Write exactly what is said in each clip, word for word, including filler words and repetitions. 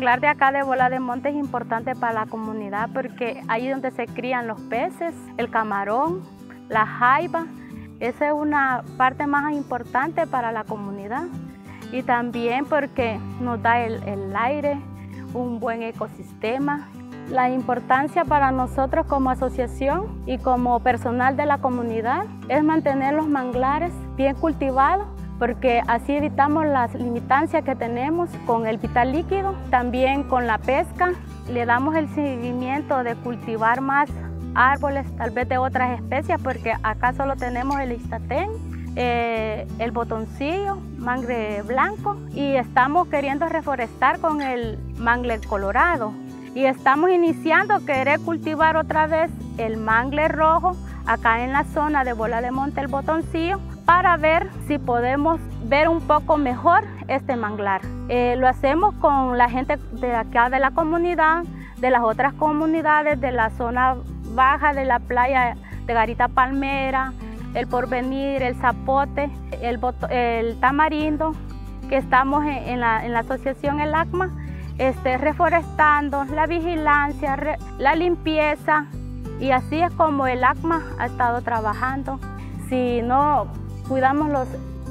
manglar de acá de Bola de Monte es importante para la comunidad porque ahí es donde se crían los peces, el camarón, la jaiba. Esa es una parte más importante para la comunidad. Y también porque nos da el, el aire, un buen ecosistema. La importancia para nosotros como asociación y como personal de la comunidad es mantener los manglares bien cultivados, porque así evitamos las limitancias que tenemos con el vital líquido, también con la pesca. Le damos el seguimiento de cultivar más árboles, tal vez de otras especies, porque acá solo tenemos el istatén, eh, el botoncillo, mangle blanco, y estamos queriendo reforestar con el mangle colorado. Y estamos iniciando a querer cultivar otra vez el mangle rojo acá en la zona de Bola de Monte, el botoncillo, para ver si podemos ver un poco mejor este manglar. Eh, lo hacemos con la gente de acá de la comunidad, de las otras comunidades de la zona baja de la playa de Garita Palmera, el Porvenir, el Zapote, el, el Tamarindo, que estamos en, en, la, en la asociación El ACMA, este, reforestando, la vigilancia, re, la limpieza, y así es como el ACMA ha estado trabajando. Si no cuidamos los,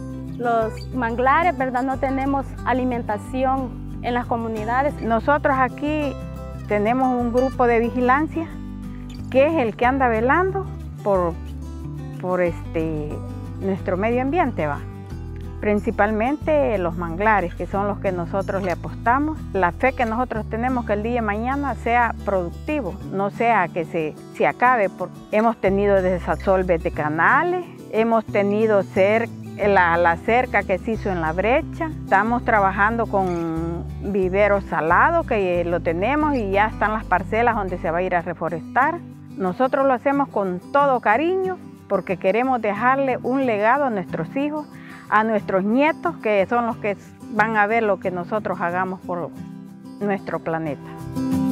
los manglares, ¿verdad?, no tenemos alimentación en las comunidades. Nosotros aquí tenemos un grupo de vigilancia que es el que anda velando por, por este, nuestro medio ambiente, va. Principalmente los manglares, que son los que nosotros le apostamos. La fe que nosotros tenemos que el día de mañana sea productivo, no sea que se, se acabe. Porque hemos tenido desasolves de canales, hemos tenido cer la, la cerca que se hizo en la brecha. Estamos trabajando con viveros salados, que lo tenemos, y ya están las parcelas donde se va a ir a reforestar. Nosotros lo hacemos con todo cariño porque queremos dejarle un legado a nuestros hijos, a nuestros nietos, que son los que van a ver lo que nosotros hagamos por nuestro planeta.